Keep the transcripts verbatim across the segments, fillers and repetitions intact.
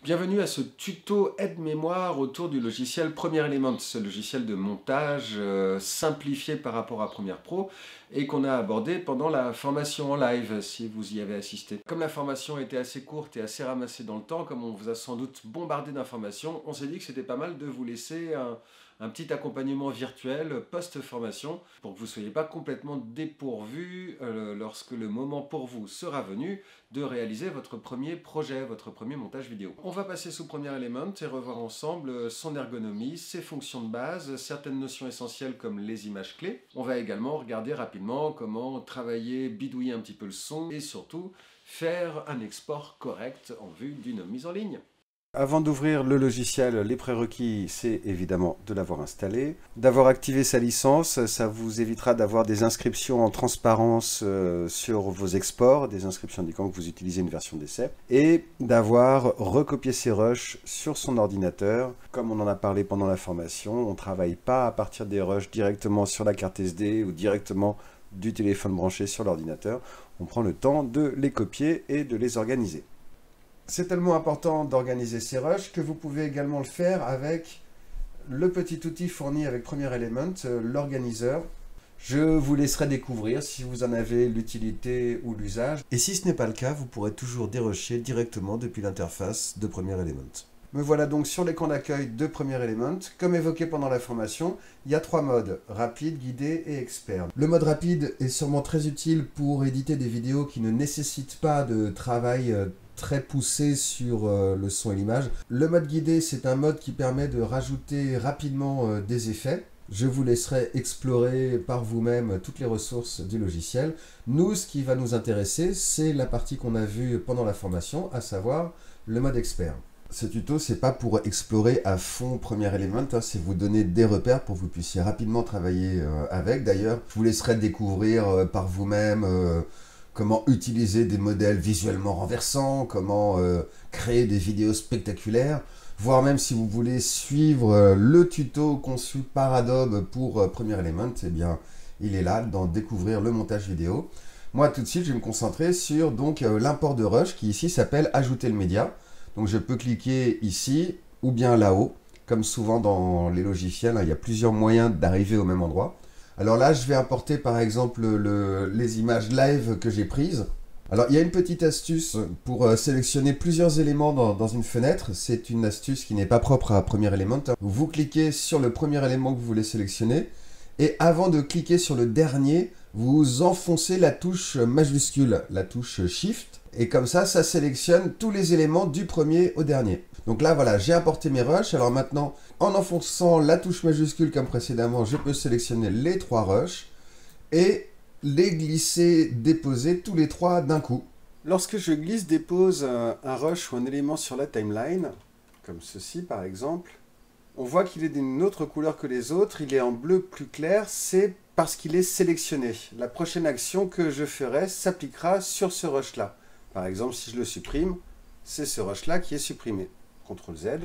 Bienvenue à ce tuto aide-mémoire autour du logiciel Premiere Element, ce logiciel de montage euh, simplifié par rapport à Premiere Pro et qu'on a abordé pendant la formation en live, si vous y avez assisté. Comme la formation était assez courte et assez ramassée dans le temps, comme on vous a sans doute bombardé d'informations, on s'est dit que c'était pas mal de vous laisser un, un petit accompagnement virtuel post-formation pour que vous ne soyez pas complètement dépourvu euh, lorsque le moment pour vous sera venu de réaliser votre premier projet, votre premier montage vidéo. On va passer sous Premiere Element et revoir ensemble son ergonomie, ses fonctions de base, certaines notions essentielles comme les images clés. On va également regarder rapidement comment travailler, bidouiller un petit peu le son et surtout faire un export correct en vue d'une mise en ligne. Avant d'ouvrir le logiciel, les prérequis, c'est évidemment de l'avoir installé, d'avoir activé sa licence. Ça vous évitera d'avoir des inscriptions en transparence euh, sur vos exports, des inscriptions indiquant que vous utilisez une version d'essai, et d'avoir recopié ses rushs sur son ordinateur. Comme on en a parlé pendant la formation, on ne travaille pas à partir des rushs directement sur la carte S D ou directement du téléphone branché sur l'ordinateur. On prend le temps de les copier et de les organiser. C'est tellement important d'organiser ces rushs que vous pouvez également le faire avec le petit outil fourni avec Premiere Element, l'organiseur. Je vous laisserai découvrir si vous en avez l'utilité ou l'usage. Et si ce n'est pas le cas, vous pourrez toujours dérusher directement depuis l'interface de Premiere Element. Me voilà donc sur l'écran d'accueil de Premiere Element. Comme évoqué pendant la formation, il y a trois modes, rapide, guidé et expert. Le mode rapide est sûrement très utile pour éditer des vidéos qui ne nécessitent pas de travail très poussé sur euh, le son et l'image. Le mode guidé, c'est un mode qui permet de rajouter rapidement euh, des effets. Je vous laisserai explorer par vous-même toutes les ressources du logiciel. Nous, ce qui va nous intéresser, c'est la partie qu'on a vue pendant la formation, à savoir le mode expert. Ce tuto, c'est pas pour explorer à fond Premiere Element, hein, c'est vous donner des repères pour que vous puissiez rapidement travailler euh, avec. D'ailleurs, je vous laisserai découvrir euh, par vous-même euh, comment utiliser des modèles visuellement renversants, comment euh, créer des vidéos spectaculaires, voire même si vous voulez suivre euh, le tuto conçu par Adobe pour euh, Premiere Element, eh bien, il est là, dans découvrir le montage vidéo. Moi, tout de suite, je vais me concentrer sur donc euh, l'import de rush, qui ici s'appelle ajouter le média. Donc, je peux cliquer ici, ou bien là-haut. Comme souvent dans les logiciels, hein, il y a plusieurs moyens d'arriver au même endroit. Alors là, je vais importer par exemple le, les images live que j'ai prises. Alors il y a une petite astuce pour euh, sélectionner plusieurs éléments dans, dans une fenêtre. C'est une astuce qui n'est pas propre à Premiere Element. Vous cliquez sur le premier élément que vous voulez sélectionner et avant de cliquer sur le dernier, vous enfoncez la touche majuscule, la touche Shift. Et comme ça, ça sélectionne tous les éléments du premier au dernier. Donc là, voilà, j'ai importé mes rushs. Alors maintenant, en enfonçant la touche majuscule comme précédemment, je peux sélectionner les trois rushs et les glisser, déposer tous les trois d'un coup. Lorsque je glisse, dépose un, un rush ou un élément sur la timeline, comme ceci par exemple, on voit qu'il est d'une autre couleur que les autres. Il est en bleu plus clair, c'est parce qu'il est sélectionné. La prochaine action que je ferai s'appliquera sur ce rush-là. Par exemple, si je le supprime, c'est ce rush-là qui est supprimé. contrôle Z.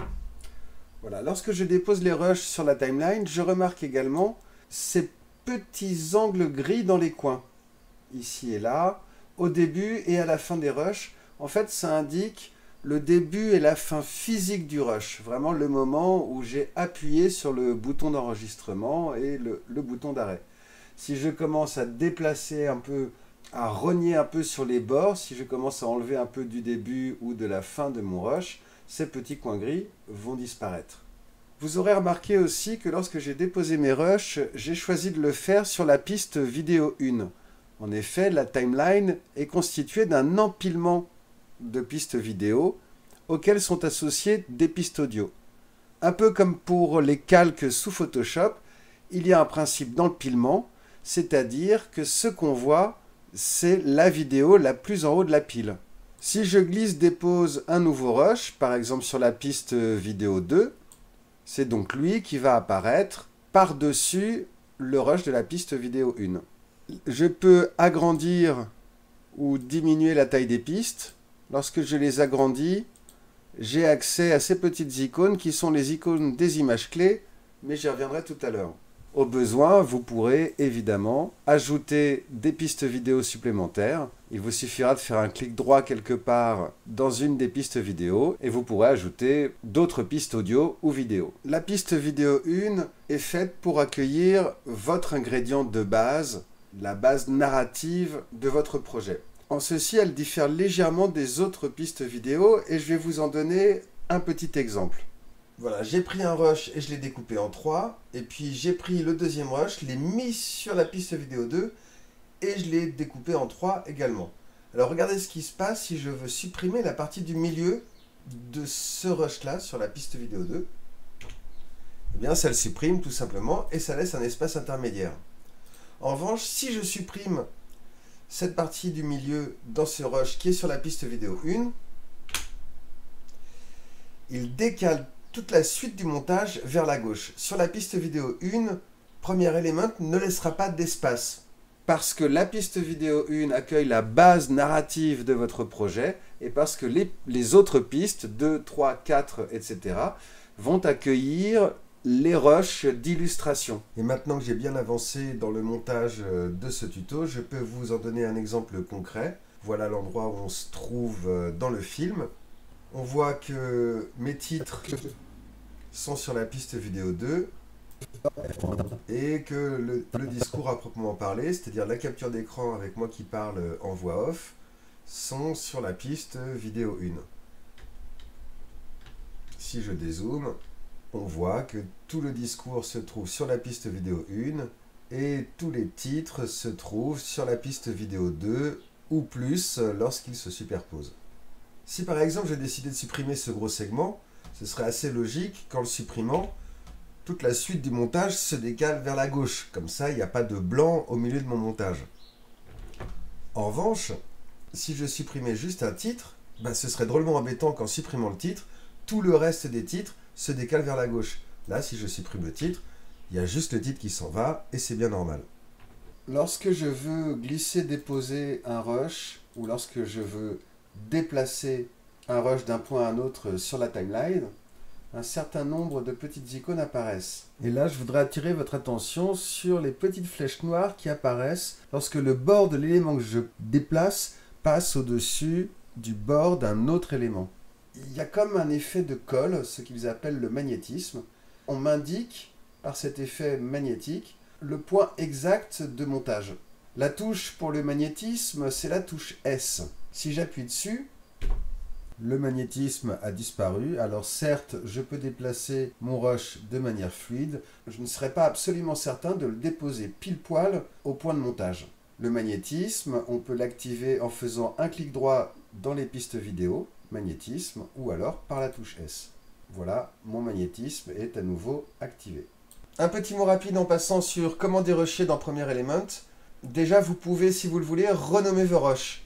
Voilà. Lorsque je dépose les rushs sur la timeline, je remarque également ces petits angles gris dans les coins. Ici et là, au début et à la fin des rushs. En fait, ça indique le début et la fin physique du rush. Vraiment le moment où j'ai appuyé sur le bouton d'enregistrement et le, le bouton d'arrêt. Si je commence à déplacer un peu, à rogner un peu sur les bords, si je commence à enlever un peu du début ou de la fin de mon rush, ces petits coins gris vont disparaître. Vous aurez remarqué aussi que lorsque j'ai déposé mes rushs, j'ai choisi de le faire sur la piste vidéo un. En effet, la timeline est constituée d'un empilement de pistes vidéo auxquelles sont associées des pistes audio. Un peu comme pour les calques sous Photoshop, il y a un principe d'empilement, c'est-à-dire que ce qu'on voit, c'est la vidéo la plus en haut de la pile. Si je glisse, dépose un nouveau rush, par exemple sur la piste vidéo deux, c'est donc lui qui va apparaître par-dessus le rush de la piste vidéo un. Je peux agrandir ou diminuer la taille des pistes. Lorsque je les agrandis, j'ai accès à ces petites icônes qui sont les icônes des images clés, mais j'y reviendrai tout à l'heure. Au besoin, vous pourrez évidemment ajouter des pistes vidéo supplémentaires. Il vous suffira de faire un clic droit quelque part dans une des pistes vidéo et vous pourrez ajouter d'autres pistes audio ou vidéo. La piste vidéo un est faite pour accueillir votre ingrédient de base, la base narrative de votre projet. En ceci, elle diffère légèrement des autres pistes vidéo et je vais vous en donner un petit exemple. Voilà, j'ai pris un rush et je l'ai découpé en trois, et puis j'ai pris le deuxième rush, je l'ai mis sur la piste vidéo deux, et je l'ai découpé en trois également. Alors regardez ce qui se passe si je veux supprimer la partie du milieu de ce rush-là sur la piste vidéo deux. Eh bien, ça le supprime tout simplement, et ça laisse un espace intermédiaire. En revanche, si je supprime cette partie du milieu dans ce rush qui est sur la piste vidéo un, il décale toute la suite du montage vers la gauche. Sur la piste vidéo un, premier élément ne laissera pas d'espace. Parce que la piste vidéo un accueille la base narrative de votre projet et parce que les, les autres pistes, deux, trois, quatre, et cetera, vont accueillir les rushs d'illustration. Et maintenant que j'ai bien avancé dans le montage de ce tuto, je peux vous en donner un exemple concret. Voilà l'endroit où on se trouve dans le film. On voit que mes titres sont sur la piste vidéo deux et que le, le discours à proprement parler, c'est-à-dire la capture d'écran avec moi qui parle en voix off, sont sur la piste vidéo un. Si je dézoome, on voit que tout le discours se trouve sur la piste vidéo un et tous les titres se trouvent sur la piste vidéo deux ou plus lorsqu'ils se superposent. Si par exemple j'ai décidé de supprimer ce gros segment, ce serait assez logique qu'en le supprimant, toute la suite du montage se décale vers la gauche. Comme ça, il n'y a pas de blanc au milieu de mon montage. En revanche, si je supprimais juste un titre, ben ce serait drôlement embêtant qu'en supprimant le titre, tout le reste des titres se décale vers la gauche. Là, si je supprime le titre, il y a juste le titre qui s'en va et c'est bien normal. Lorsque je veux glisser, déposer un rush ou lorsque je veux déplacer un rush d'un point à un autre sur la timeline, un certain nombre de petites icônes apparaissent. Et là, je voudrais attirer votre attention sur les petites flèches noires qui apparaissent lorsque le bord de l'élément que je déplace passe au-dessus du bord d'un autre élément. Il y a comme un effet de colle, ce qu'ils appellent le magnétisme. On m'indique, par cet effet magnétique, le point exact de montage. La touche pour le magnétisme, c'est la touche S. Si j'appuie dessus, le magnétisme a disparu. Alors certes, je peux déplacer mon rush de manière fluide. Je ne serai pas absolument certain de le déposer pile poil au point de montage. Le magnétisme, on peut l'activer en faisant un clic droit dans les pistes vidéo, magnétisme, ou alors par la touche S. Voilà, mon magnétisme est à nouveau activé. Un petit mot rapide en passant sur comment dérusher dans Premiere Element. Déjà, vous pouvez, si vous le voulez, renommer vos rushs.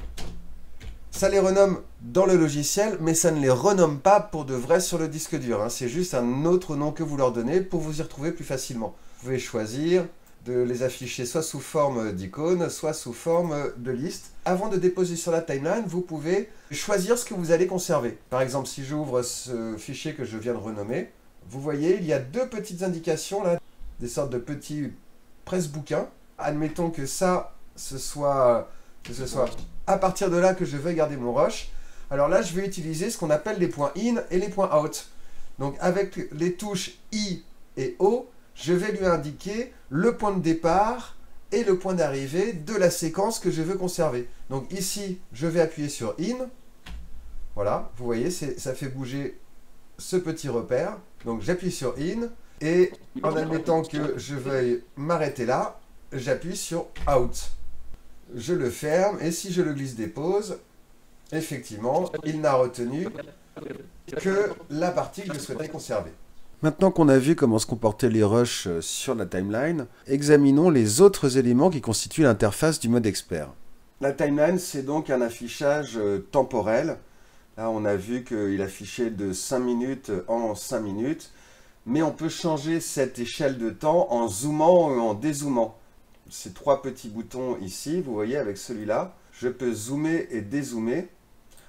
Ça les renomme dans le logiciel, mais ça ne les renomme pas pour de vrai sur le disque dur. Hein. C'est juste un autre nom que vous leur donnez pour vous y retrouver plus facilement. Vous pouvez choisir de les afficher soit sous forme d'icône, soit sous forme de liste. Avant de déposer sur la timeline, vous pouvez choisir ce que vous allez conserver. Par exemple, si j'ouvre ce fichier que je viens de renommer, vous voyez, il y a deux petites indications là, des sortes de petits presse-bouquins. Admettons que ça, ce soit, que ce soit à partir de là que je veux garder mon rush. Alors là, je vais utiliser ce qu'on appelle les points in et les points out. Donc avec les touches I et O, je vais lui indiquer le point de départ et le point d'arrivée de la séquence que je veux conserver. Donc ici, je vais appuyer sur in. Voilà, vous voyez, ça fait bouger ce petit repère. Donc j'appuie sur in et en admettant que je veuille m'arrêter là, j'appuie sur out. Je le ferme et si je le glisse-dépose, effectivement, il n'a retenu que la partie que je souhaitais conserver. Maintenant qu'on a vu comment se comportaient les rushs sur la timeline, examinons les autres éléments qui constituent l'interface du mode expert. La timeline, c'est donc un affichage temporel. Là, on a vu qu'il affichait de cinq minutes en cinq minutes, mais on peut changer cette échelle de temps en zoomant ou en dézoomant. Ces trois petits boutons ici, vous voyez, avec celui-là, je peux zoomer et dézoomer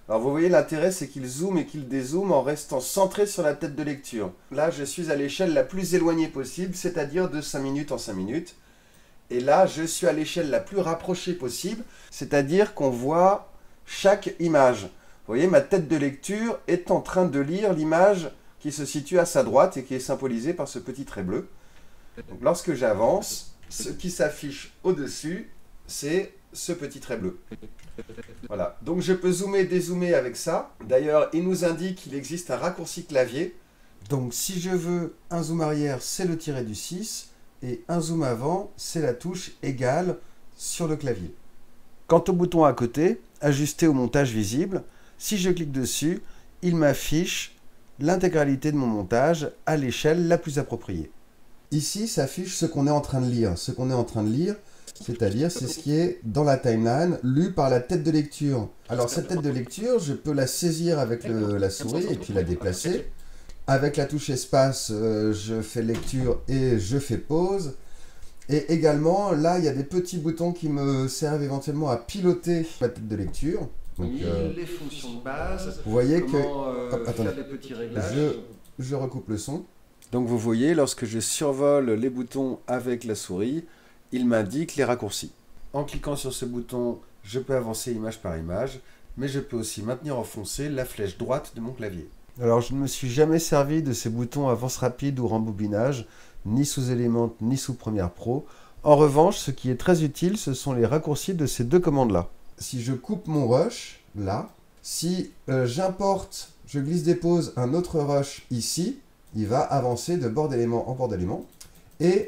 Alors vous voyez, l'intérêt c'est qu'il zoome et qu'il dézoome en restant centré sur la tête de lecture. Là je suis à l'échelle la plus éloignée possible, c'est-à-dire de cinq minutes en cinq minutes. Et là je suis à l'échelle la plus rapprochée possible, c'est-à-dire qu'on voit chaque image. Vous voyez, ma tête de lecture est en train de lire l'image qui se situe à sa droite et qui est symbolisée par ce petit trait bleu. Donc lorsque j'avance, ce qui s'affiche au-dessus, c'est ce petit trait bleu. Voilà, donc je peux zoomer et dézoomer avec ça. D'ailleurs, il nous indique qu'il existe un raccourci clavier. Donc si je veux un zoom arrière, c'est le tiret du six, et un zoom avant, c'est la touche égale sur le clavier. Quant au bouton à côté, ajuster au montage visible, si je clique dessus, il m'affiche l'intégralité de mon montage à l'échelle la plus appropriée. Ici s'affiche ce qu'on est en train de lire. Ce qu'on est en train de lire, c'est-à-dire c'est ce qui est dans la timeline, lu par la tête de lecture. Alors cette tête de lecture, je peux la saisir avec le, la souris et puis la déplacer. Avec la touche espace, euh, je fais lecture et je fais pause. Et également, là, il y a des petits boutons qui me servent éventuellement à piloter la tête de lecture. Donc, oui, euh, les fonctions de base, vous voyez comment, que euh, hop, attendez, faire des petits réglages. Je, je recoupe le son. Donc vous voyez, lorsque je survole les boutons avec la souris, il m'indique les raccourcis. En cliquant sur ce bouton, je peux avancer image par image, mais je peux aussi maintenir enfoncée la flèche droite de mon clavier. Alors je ne me suis jamais servi de ces boutons avance rapide ou rembobinage, ni sous Element, ni sous Premiere Pro. En revanche, ce qui est très utile, ce sont les raccourcis de ces deux commandes-là. Si je coupe mon rush, là, si euh, j'importe, je glisse-dépose un autre rush ici, il va avancer de bord d'élément en bord d'élément. Et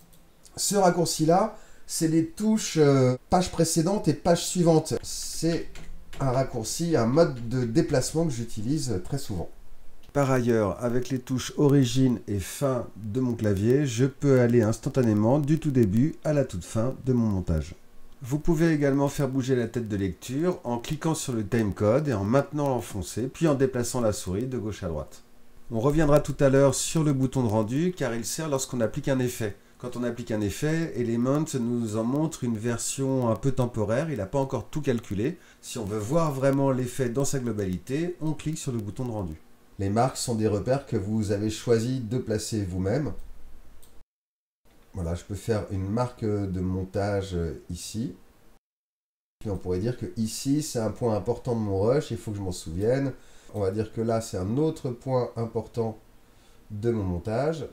ce raccourci-là, c'est les touches euh, page précédente et page suivante. C'est un raccourci, un mode de déplacement que j'utilise très souvent. Par ailleurs, avec les touches origine et fin de mon clavier, je peux aller instantanément du tout début à la toute fin de mon montage. Vous pouvez également faire bouger la tête de lecture en cliquant sur le timecode et en maintenant l'enfoncer, puis en déplaçant la souris de gauche à droite. On reviendra tout à l'heure sur le bouton de rendu car il sert lorsqu'on applique un effet. Quand on applique un effet, Element nous en montre une version un peu temporaire, il n'a pas encore tout calculé. Si on veut voir vraiment l'effet dans sa globalité, on clique sur le bouton de rendu. Les marques sont des repères que vous avez choisi de placer vous-même. Voilà, je peux faire une marque de montage ici. Puis on pourrait dire que ici, c'est un point important de mon rush, il faut que je m'en souvienne. On va dire que là, c'est un autre point important de mon montage.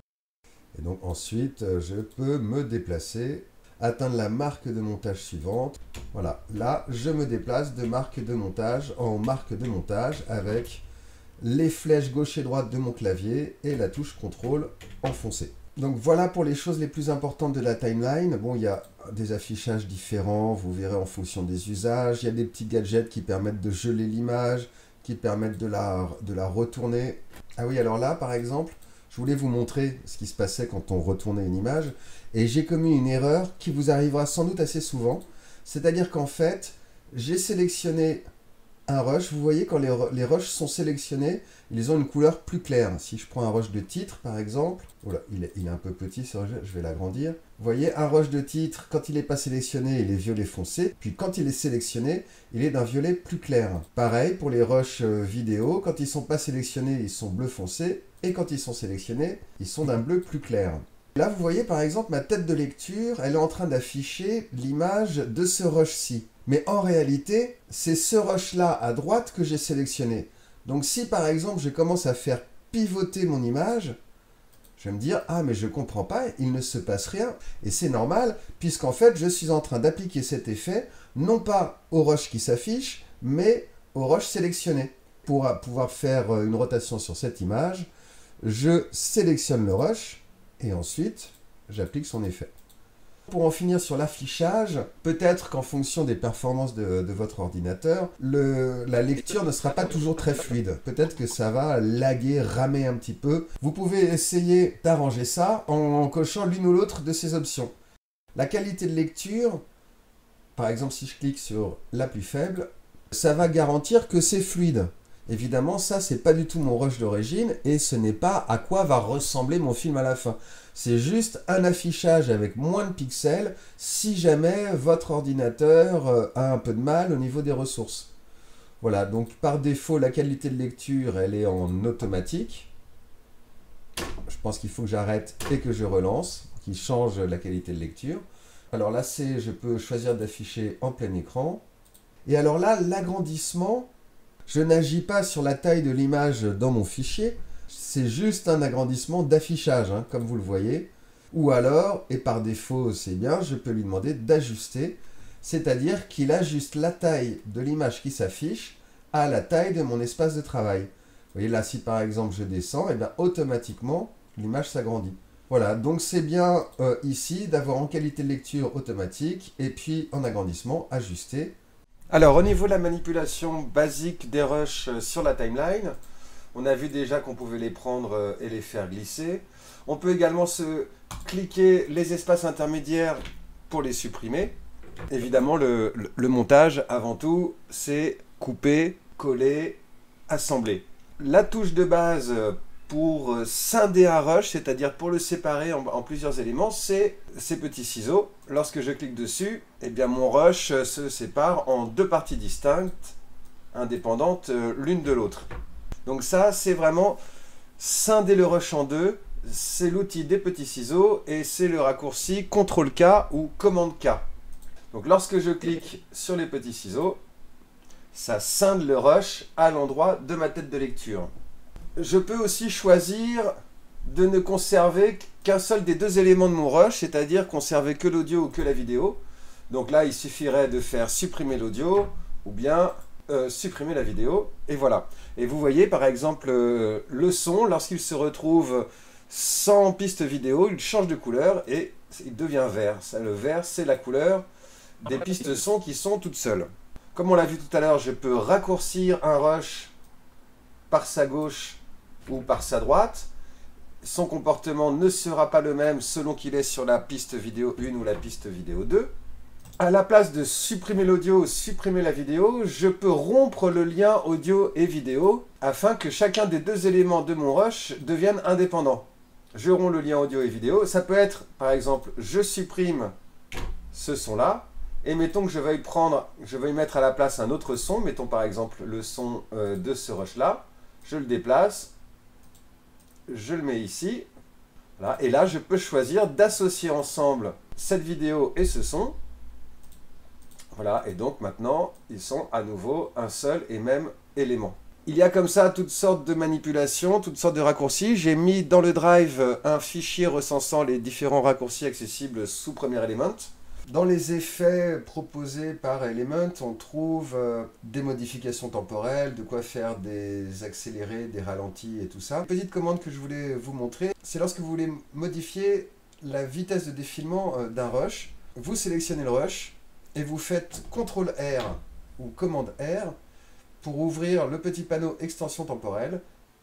Et donc ensuite, je peux me déplacer, atteindre la marque de montage suivante. Voilà, là, je me déplace de marque de montage en marque de montage avec les flèches gauche et droite de mon clavier et la touche contrôle enfoncée. Donc voilà pour les choses les plus importantes de la timeline. Bon, il y a des affichages différents, vous verrez en fonction des usages. Il y a des petits gadgets qui permettent de geler l'image, qui permettent de la, de la retourner. Ah oui, alors là, par exemple, je voulais vous montrer ce qui se passait quand on retournait une image. Et j'ai commis une erreur qui vous arrivera sans doute assez souvent. C'est-à-dire qu'en fait, j'ai sélectionné un rush. Vous voyez, quand les, les rushs sont sélectionnés, ils ont une couleur plus claire. Si je prends un rush de titre, par exemple, voilà, il, est, il est un peu petit ce rush, je vais l'agrandir. Vous voyez, un rush de titre, quand il n'est pas sélectionné, il est violet foncé. Puis quand il est sélectionné, il est d'un violet plus clair. Pareil pour les rushs vidéo, quand ils ne sont pas sélectionnés, ils sont bleu foncé. Et quand ils sont sélectionnés, ils sont d'un bleu plus clair. Là, vous voyez par exemple ma tête de lecture, elle est en train d'afficher l'image de ce rush-ci. Mais en réalité, c'est ce rush-là à droite que j'ai sélectionné. Donc si par exemple je commence à faire pivoter mon image, je vais me dire « Ah, mais je ne comprends pas, il ne se passe rien. » Et c'est normal, puisqu'en fait, je suis en train d'appliquer cet effet, non pas au rush qui s'affiche, mais au rush sélectionné. Pour pouvoir faire une rotation sur cette image, je sélectionne le rush, et ensuite, j'applique son effet. Pour en finir sur l'affichage, peut-être qu'en fonction des performances de, de votre ordinateur, le, la lecture ne sera pas toujours très fluide. Peut-être que ça va laguer, ramer un petit peu. Vous pouvez essayer d'arranger ça en, en cochant l'une ou l'autre de ces options. La qualité de lecture, par exemple si je clique sur la plus faible, ça va garantir que c'est fluide. Évidemment, ça, c'est pas du tout mon rush d'origine et ce n'est pas à quoi va ressembler mon film à la fin. C'est juste un affichage avec moins de pixels si jamais votre ordinateur a un peu de mal au niveau des ressources. Voilà, donc par défaut, la qualité de lecture, elle est en automatique. Je pense qu'il faut que j'arrête et que je relance, qu'il change la qualité de lecture. Alors là, c'est, je peux choisir d'afficher en plein écran. Et alors là, l'agrandissement, je n'agis pas sur la taille de l'image dans mon fichier. C'est juste un agrandissement d'affichage, hein, comme vous le voyez. Ou alors, et par défaut c'est bien, je peux lui demander d'ajuster. C'est-à-dire qu'il ajuste la taille de l'image qui s'affiche à la taille de mon espace de travail. Vous voyez là, si par exemple je descends, et bien automatiquement, l'image s'agrandit. Voilà, donc c'est bien euh, ici d'avoir en qualité de lecture automatique et puis en agrandissement ajusté. Alors au niveau de la manipulation basique des rushs sur la timeline, on a vu déjà qu'on pouvait les prendre et les faire glisser. On peut également se cliquer les espaces intermédiaires pour les supprimer. Évidemment, le, le, le montage, avant tout, c'est couper, coller, assembler. La touche de base pour scinder un rush, c'est-à-dire pour le séparer en, en plusieurs éléments, c'est ces petits ciseaux. Lorsque je clique dessus, eh bien mon rush se sépare en deux parties distinctes, indépendantes l'une de l'autre. Donc ça, c'est vraiment scinder le rush en deux. C'est l'outil des petits ciseaux et c'est le raccourci contrôle K ou commande K. Donc lorsque je clique sur les petits ciseaux, ça scinde le rush à l'endroit de ma tête de lecture. Je peux aussi choisir de ne conserver qu'un seul des deux éléments de mon rush, c'est-à-dire conserver que l'audio ou que la vidéo. Donc là, il suffirait de faire supprimer l'audio ou bien euh, supprimer la vidéo, et voilà. Et vous voyez par exemple euh, le son, lorsqu'il se retrouve sans piste vidéo, il change de couleur et il devient vert. Ça, le vert, c'est la couleur des pistes son qui sont toutes seules. Comme on l'a vu tout à l'heure, je peux raccourcir un rush par sa gauche ou par sa droite. Son comportement ne sera pas le même selon qu'il est sur la piste vidéo un ou la piste vidéo deux. À la place de supprimer l'audio ou supprimer la vidéo, je peux rompre le lien audio et vidéo afin que chacun des deux éléments de mon rush devienne indépendant. Je romps le lien audio et vidéo. Ça peut être, par exemple, je supprime ce son-là, et mettons que je veuille prendre, je veuille mettre à la place un autre son, mettons par exemple le son euh, de ce rush-là, je le déplace, je le mets ici, voilà, et là je peux choisir d'associer ensemble cette vidéo et ce son. Voilà, et donc maintenant ils sont à nouveau un seul et même élément. Il y a comme ça toutes sortes de manipulations, toutes sortes de raccourcis. J'ai mis dans le drive un fichier recensant les différents raccourcis accessibles sous Premiere Element. Dans les effets proposés par Element, on trouve euh, des modifications temporelles, de quoi faire des accélérés, des ralentis et tout ça. Une petite commande que je voulais vous montrer, c'est lorsque vous voulez modifier la vitesse de défilement euh, d'un rush. Vous sélectionnez le rush et vous faites contrôle R ou commande R pour ouvrir le petit panneau extension temporelle.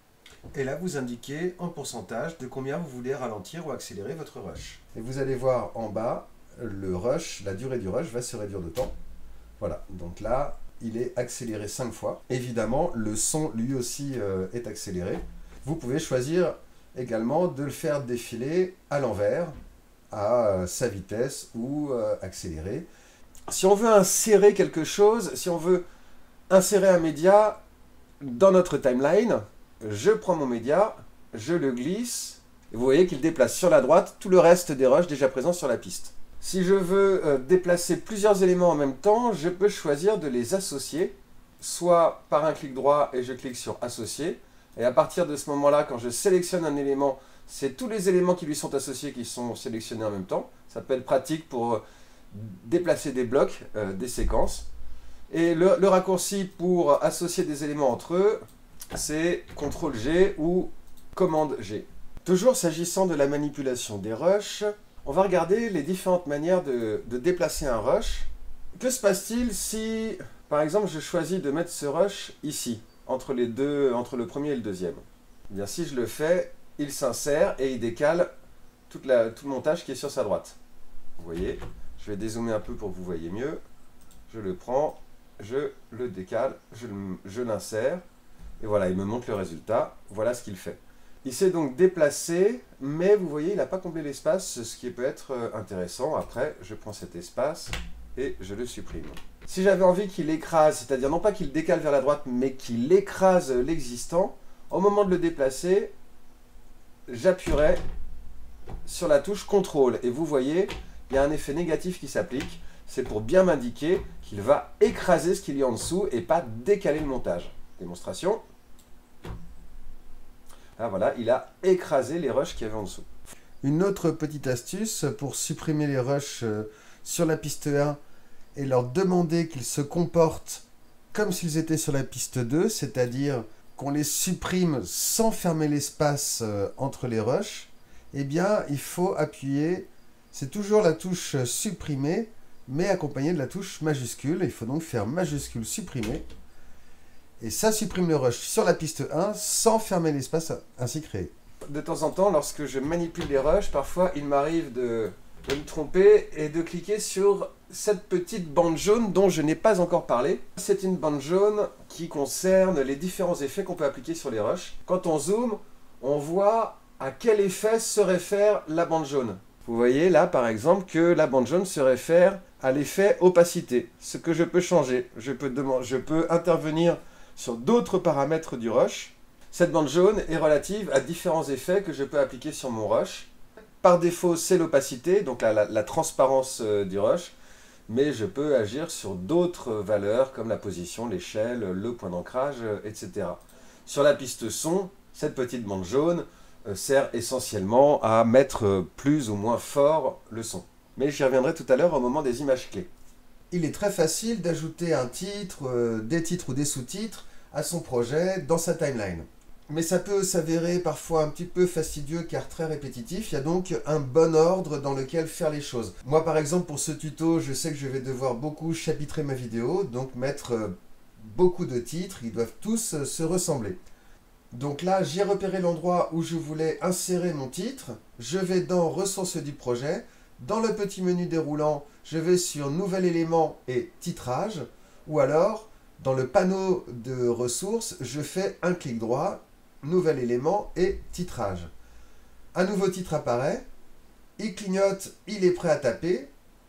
Et là, vous indiquez en pourcentage de combien vous voulez ralentir ou accélérer votre rush. Et vous allez voir en bas, le rush, la durée du rush va se réduire de temps. Voilà, donc là, il est accéléré cinq fois. Évidemment, le son, lui aussi, euh, est accéléré. Vous pouvez choisir également de le faire défiler à l'envers, à euh, sa vitesse ou euh, accélérer. Si on veut insérer quelque chose, si on veut insérer un média dans notre timeline, je prends mon média, je le glisse, et vous voyez qu'il déplace sur la droite tout le reste des rushs déjà présents sur la piste. Si je veux euh, déplacer plusieurs éléments en même temps, je peux choisir de les associer, soit par un clic droit et je clique sur associer, et à partir de ce moment-là, quand je sélectionne un élément, c'est tous les éléments qui lui sont associés qui sont sélectionnés en même temps. Ça peut être pratique pour euh, déplacer des blocs, euh, des séquences. Et le, le raccourci pour associer des éléments entre eux, c'est contrôle G ou commande G. Toujours s'agissant de la manipulation des rushs, on va regarder les différentes manières de, de déplacer un rush. Que se passe-t-il si, par exemple, je choisis de mettre ce rush ici, entre, les deux, entre le premier et le deuxième? Eh bien, si je le fais, il s'insère et il décale toute la, tout le montage qui est sur sa droite. Vous voyez, je vais dézoomer un peu pour que vous voyez mieux. Je le prends, je le décale, je, je l'insère, et voilà, il me montre le résultat. Voilà ce qu'il fait. Il s'est donc déplacé, mais vous voyez, il n'a pas comblé l'espace, ce qui peut être intéressant. Après, je prends cet espace et je le supprime. Si j'avais envie qu'il écrase, c'est-à-dire non pas qu'il décale vers la droite, mais qu'il écrase l'existant, au moment de le déplacer, j'appuierai sur la touche contrôle. Et vous voyez, il y a un effet négatif qui s'applique. C'est pour bien m'indiquer qu'il va écraser ce qu'il y a en dessous et pas décaler le montage. Démonstration. Ah voilà, il a écrasé les rushs qu'il y avait en dessous. Une autre petite astuce pour supprimer les rushs sur la piste un et leur demander qu'ils se comportent comme s'ils étaient sur la piste deux, c'est-à-dire qu'on les supprime sans fermer l'espace entre les rushs, eh bien, il faut appuyer, c'est toujours la touche supprimer, mais accompagnée de la touche majuscule. Il faut donc faire majuscule supprimer, et ça supprime le rush sur la piste un sans fermer l'espace ainsi créé. De temps en temps, lorsque je manipule les rushs, parfois il m'arrive de, de me tromper et de cliquer sur cette petite bande jaune dont je n'ai pas encore parlé. C'est une bande jaune qui concerne les différents effets qu'on peut appliquer sur les rushs. Quand on zoome, on voit à quel effet se réfère la bande jaune. Vous voyez là par exemple que la bande jaune se réfère à l'effet opacité, ce que je peux changer. Je peux, je peux intervenir sur d'autres paramètres du rush. Cette bande jaune est relative à différents effets que je peux appliquer sur mon rush. Par défaut, c'est l'opacité, donc la, la, la transparence euh, du rush, mais je peux agir sur d'autres valeurs comme la position, l'échelle, le point d'ancrage, euh, et cetera. Sur la piste son, cette petite bande jaune euh, sert essentiellement à mettre euh, plus ou moins fort le son. Mais j'y reviendrai tout à l'heure au moment des images clés. Il est très facile d'ajouter un titre, euh, des titres ou des sous-titres à son projet dans sa timeline. Mais ça peut s'avérer parfois un petit peu fastidieux car très répétitif. Il y a donc un bon ordre dans lequel faire les choses. Moi par exemple pour ce tuto, je sais que je vais devoir beaucoup chapitrer ma vidéo, donc mettre beaucoup de titres, ils doivent tous se ressembler. Donc là j'ai repéré l'endroit où je voulais insérer mon titre. Je vais dans ressources du projet. Dans le petit menu déroulant, je vais sur nouvel élément et titrage. Ou alors dans le panneau de ressources, je fais un clic droit, nouvel élément et titrage. Un nouveau titre apparaît, il clignote, il est prêt à taper.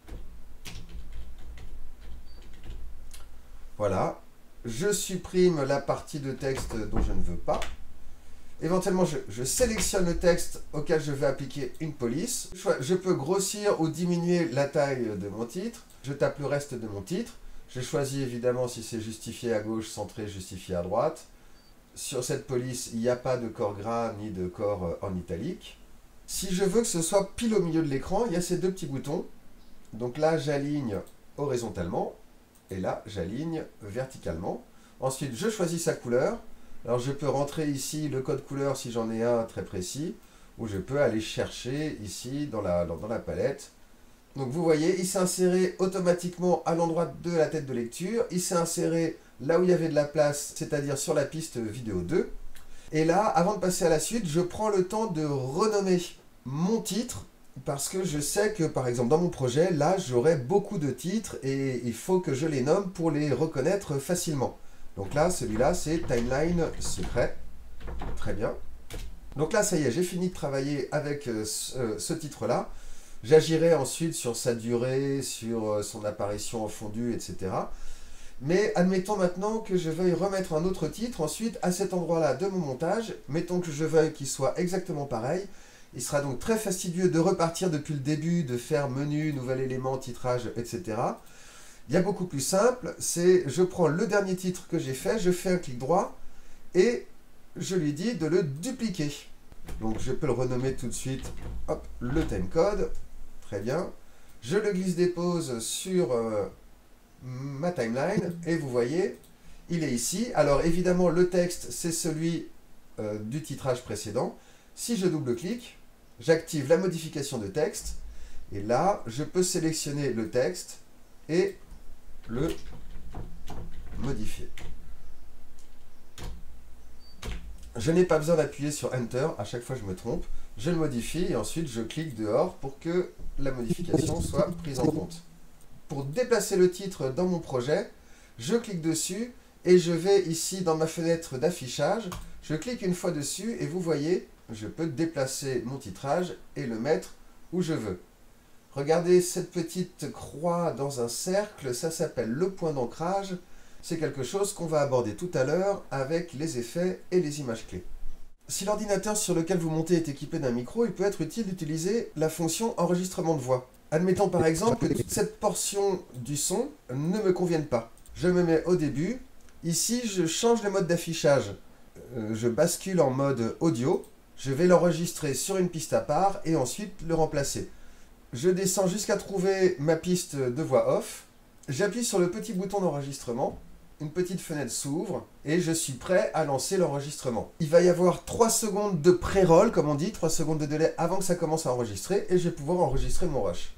Voilà, je supprime la partie de texte dont je ne veux pas. Éventuellement, je, je sélectionne le texte auquel je vais appliquer une police. Je peux grossir ou diminuer la taille de mon titre. Je tape le reste de mon titre. Je choisis évidemment si c'est justifié à gauche, centré, justifié à droite. Sur cette police, il n'y a pas de corps gras ni de corps en italique. Si je veux que ce soit pile au milieu de l'écran, il y a ces deux petits boutons. Donc là, j'aligne horizontalement et là, j'aligne verticalement. Ensuite, je choisis sa couleur. Alors, je peux rentrer ici le code couleur si j'en ai un très précis, ou je peux aller chercher ici dans la, dans, dans la palette. Donc, vous voyez, il s'est inséré automatiquement à l'endroit de la tête de lecture. Il s'est inséré là où il y avait de la place, c'est-à-dire sur la piste vidéo deux. Et là, avant de passer à la suite, je prends le temps de renommer mon titre, parce que je sais que, par exemple, dans mon projet, là, j'aurai beaucoup de titres, et il faut que je les nomme pour les reconnaître facilement. Donc là, celui-là, c'est Timeline Secret. Très bien. Donc là, ça y est, j'ai fini de travailler avec euh, ce, ce titre-là. J'agirai ensuite sur sa durée, sur euh, son apparition en fondu, et cetera. Mais admettons maintenant que je veuille remettre un autre titre ensuite à cet endroit-là de mon montage. Mettons que je veuille qu'il soit exactement pareil. Il sera donc très fastidieux de repartir depuis le début, de faire menu, nouvel élément, titrage, et cetera. Il y a beaucoup plus simple, c'est je prends le dernier titre que j'ai fait, je fais un clic droit et je lui dis de le dupliquer. Donc je peux le renommer tout de suite, hop, le timecode, très bien. Je le glisse-dépose sur euh, ma timeline et vous voyez, il est ici. Alors évidemment, le texte, c'est celui euh, du titrage précédent. Si je double-clique, j'active la modification de texte et là, je peux sélectionner le texte et le modifier. Je n'ai pas besoin d'appuyer sur Enter, à chaque fois je me trompe. Je le modifie et ensuite je clique dehors pour que la modification soit prise en compte. Pour déplacer le titre dans mon projet, je clique dessus et je vais ici dans ma fenêtre d'affichage. Je clique une fois dessus et vous voyez, je peux déplacer mon titrage et le mettre où je veux. Regardez cette petite croix dans un cercle, ça s'appelle le point d'ancrage. C'est quelque chose qu'on va aborder tout à l'heure avec les effets et les images clés. Si l'ordinateur sur lequel vous montez est équipé d'un micro, il peut être utile d'utiliser la fonction enregistrement de voix. Admettons par exemple que cette portion du son ne me convienne pas. Je me mets au début. Ici, je change le mode d'affichage. Euh, je bascule en mode audio. Je vais l'enregistrer sur une piste à part et ensuite le remplacer. Je descends jusqu'à trouver ma piste de voix off. J'appuie sur le petit bouton d'enregistrement. Une petite fenêtre s'ouvre et je suis prêt à lancer l'enregistrement. Il va y avoir trois secondes de pré-roll, comme on dit, trois secondes de délai avant que ça commence à enregistrer et je vais pouvoir enregistrer mon rush.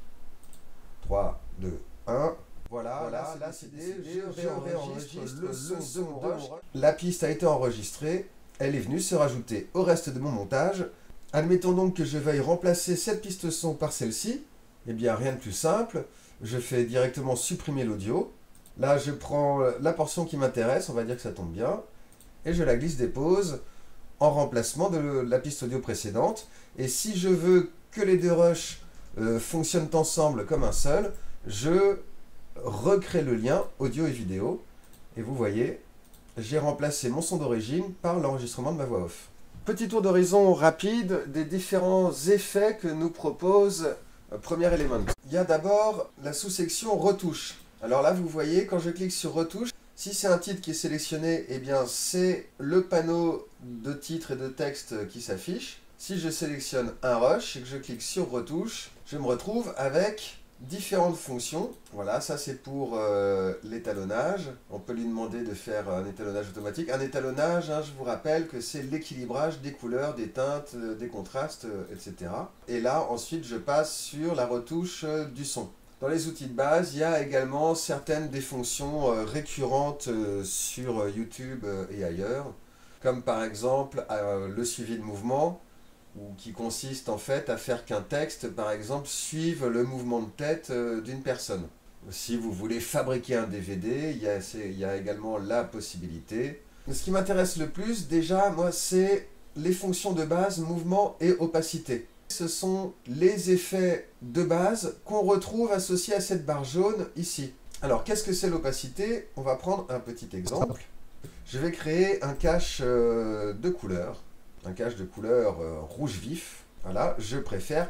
trois, deux, un... Voilà, voilà, là c'est décidé, je réenregistre le son de mon rush. La piste a été enregistrée, elle est venue se rajouter au reste de mon montage. Admettons donc que je veuille remplacer cette piste son par celle-ci. Eh bien, rien de plus simple. Je fais directement supprimer l'audio. Là, je prends la portion qui m'intéresse, on va dire que ça tombe bien, et je la glisse-dépose en remplacement de la piste audio précédente. Et si je veux que les deux rushs euh, fonctionnent ensemble comme un seul, je recrée le lien audio et vidéo. Et vous voyez, j'ai remplacé mon son d'origine par l'enregistrement de ma voix off. Petit tour d'horizon rapide des différents effets que nous propose euh, Premiere Element. Il y a d'abord la sous-section retouche. Alors là, vous voyez, quand je clique sur retouche, si c'est un titre qui est sélectionné, eh bien c'est le panneau de titre et de texte qui s'affiche. Si je sélectionne un rush et que je clique sur retouche, je me retrouve avec différentes fonctions. Voilà, ça c'est pour euh, l'étalonnage. On peut lui demander de faire un étalonnage automatique. Un étalonnage, hein, je vous rappelle que c'est l'équilibrage des couleurs, des teintes, euh, des contrastes, euh, et cetera. Et là, ensuite, je passe sur la retouche euh, du son. Dans les outils de base, il y a également certaines des fonctions euh, récurrentes euh, sur euh, YouTube euh, et ailleurs, comme par exemple euh, le suivi de mouvement, ou qui consiste en fait à faire qu'un texte, par exemple, suive le mouvement de tête euh, d'une personne. Si vous voulez fabriquer un D V D, il y a, il y a également la possibilité. Mais ce qui m'intéresse le plus, déjà, moi, c'est les fonctions de base, mouvement et opacité. Ce sont les effets de base qu'on retrouve associés à cette barre jaune ici. Alors, qu'est-ce que c'est l'opacité? On va prendre un petit exemple. Je vais créer un cache euh, de couleur, un cache de couleur euh, rouge vif. Voilà, je préfère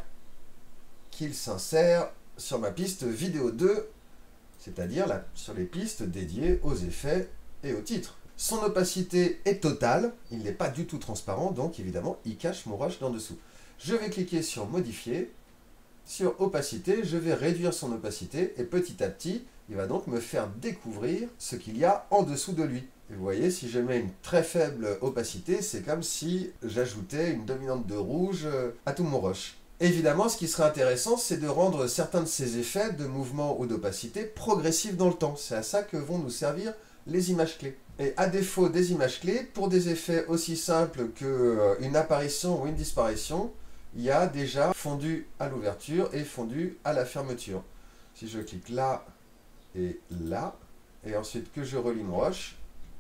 qu'il s'insère sur ma piste vidéo deux, c'est-à-dire sur les pistes dédiées aux effets et aux titres. Son opacité est totale, il n'est pas du tout transparent, donc évidemment, il cache mon rush d'en dessous. Je vais cliquer sur modifier, sur opacité, je vais réduire son opacité et petit à petit, il va donc me faire découvrir ce qu'il y a en dessous de lui. Et vous voyez, si je mets une très faible opacité, c'est comme si j'ajoutais une dominante de rouge à tout mon rush. Évidemment, ce qui serait intéressant, c'est de rendre certains de ces effets de mouvement ou d'opacité progressifs dans le temps. C'est à ça que vont nous servir les images clés. Et à défaut des images clés, pour des effets aussi simples qu'une apparition ou une disparition, il y a déjà fondu à l'ouverture et fondu à la fermeture. Si je clique là et là, et ensuite que je relie mon rush,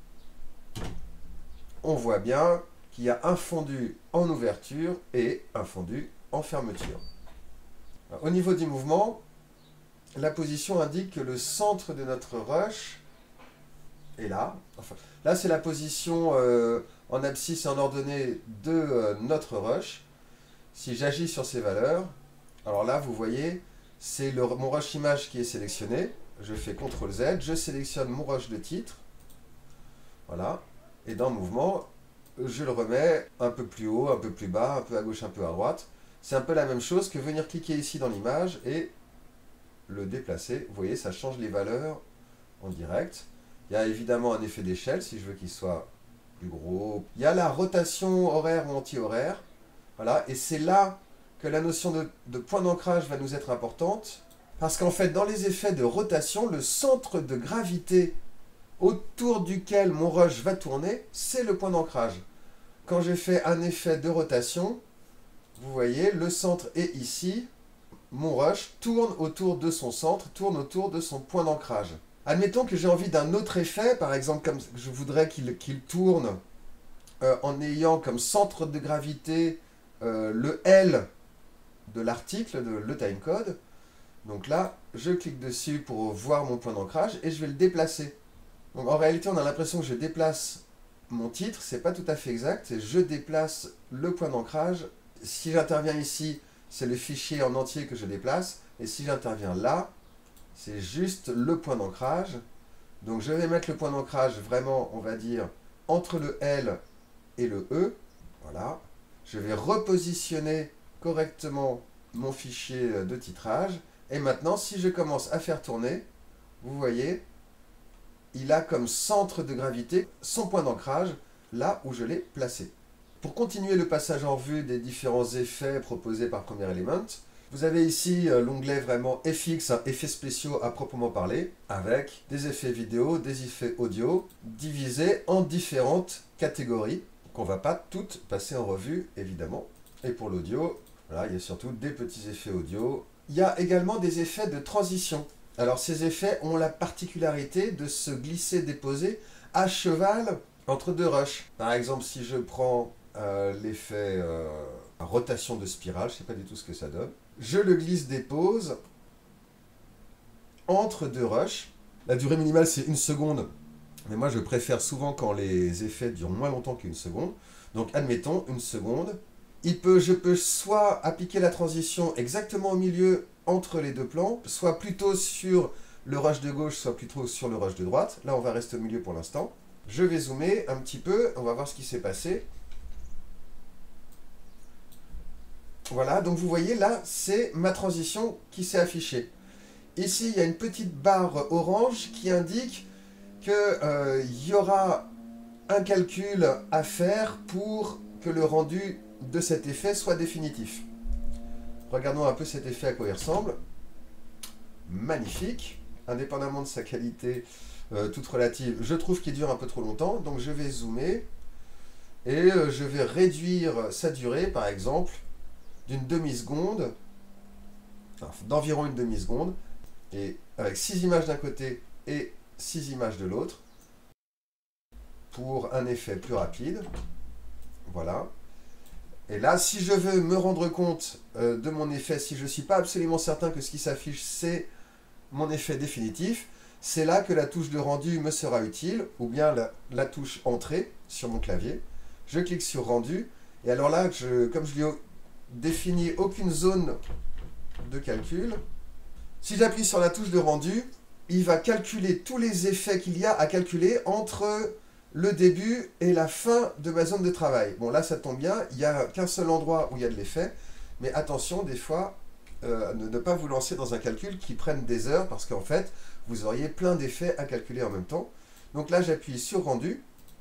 on voit bien qu'il y a un fondu en ouverture et un fondu en fermeture. Au niveau du mouvement, la position indique que le centre de notre rush est là. Enfin, là, c'est la position euh, en abscisse et en ordonnée de euh, notre rush. Si j'agis sur ces valeurs, alors là, vous voyez, c'est mon rush image qui est sélectionné. Je fais contrôle Z, je sélectionne mon rush de titre. Voilà. Et dans le mouvement, je le remets un peu plus haut, un peu plus bas, un peu à gauche, un peu à droite. C'est un peu la même chose que venir cliquer ici dans l'image et le déplacer. Vous voyez, ça change les valeurs en direct. Il y a évidemment un effet d'échelle, si je veux qu'il soit plus gros. Il y a la rotation horaire ou anti-horaire. Voilà, et c'est là que la notion de, de point d'ancrage va nous être importante. Parce qu'en fait, dans les effets de rotation, le centre de gravité autour duquel mon rush va tourner, c'est le point d'ancrage. Quand j'ai fait un effet de rotation, vous voyez, le centre est ici. Mon rush tourne autour de son centre, tourne autour de son point d'ancrage. Admettons que j'ai envie d'un autre effet, par exemple, comme je voudrais qu'il qu'il tourne euh, en ayant comme centre de gravité euh, le L de l'article, le timecode. Donc là, je clique dessus pour voir mon point d'ancrage et je vais le déplacer. Donc en réalité, on a l'impression que je déplace mon titre, c'est pas tout à fait exact, c'est je déplace le point d'ancrage. Si j'interviens ici, c'est le fichier en entier que je déplace, et si j'interviens là, c'est juste le point d'ancrage. Donc je vais mettre le point d'ancrage vraiment, on va dire, entre le L et le E. Voilà. Je vais repositionner correctement mon fichier de titrage. Et maintenant, si je commence à faire tourner, vous voyez, il a comme centre de gravité son point d'ancrage, là où je l'ai placé. Pour continuer le passage en revue des différents effets proposés par Premier Element, vous avez ici l'onglet vraiment F X, hein, effets spéciaux à proprement parler, avec des effets vidéo, des effets audio, divisés en différentes catégories, qu'on ne va pas toutes passer en revue, évidemment. Et pour l'audio, voilà, il y a surtout des petits effets audio. Il y a également des effets de transition. Alors ces effets ont la particularité de se glisser-déposer à cheval entre deux rushs. Par exemple, si je prends euh, l'effet euh, rotation de spirale, je ne sais pas du tout ce que ça donne, je le glisse-dépose entre deux rushs. La durée minimale, c'est une seconde, mais moi je préfère souvent quand les effets durent moins longtemps qu'une seconde. Donc admettons une seconde. Il peut, je peux soit appliquer la transition exactement au milieu entre les deux plans, soit plutôt sur le rush de gauche, soit plutôt sur le rush de droite. Là, on va rester au milieu pour l'instant. Je vais zoomer un petit peu, on va voir ce qui s'est passé. Voilà, donc vous voyez là, c'est ma transition qui s'est affichée. Ici, il y a une petite barre orange qui indique qu'il euh, y aura un calcul à faire pour que le rendu de cet effet soit définitif. Regardons un peu cet effet à quoi il ressemble. Magnifique. Indépendamment de sa qualité euh, toute relative, je trouve qu'il dure un peu trop longtemps. Donc je vais zoomer et euh, je vais réduire sa durée, par exemple, d'une demi-seconde, enfin, d'environ une demi-seconde, et avec six images d'un côté et six images de l'autre, pour un effet plus rapide. Voilà. Et là, si je veux me rendre compte euh, de mon effet, si je ne suis pas absolument certain que ce qui s'affiche, c'est mon effet définitif, c'est là que la touche de rendu me sera utile, ou bien la, la touche entrée sur mon clavier. Je clique sur rendu, et alors là, je, comme je lui ai défini aucune zone de calcul, si j'appuie sur la touche de rendu, il va calculer tous les effets qu'il y a à calculer entre le début et la fin de ma zone de travail. Bon, là, ça tombe bien, il n'y a qu'un seul endroit où il y a de l'effet, mais attention, des fois, euh, ne, ne pas vous lancer dans un calcul qui prenne des heures, parce qu'en fait, vous auriez plein d'effets à calculer en même temps. Donc là, j'appuie sur rendu.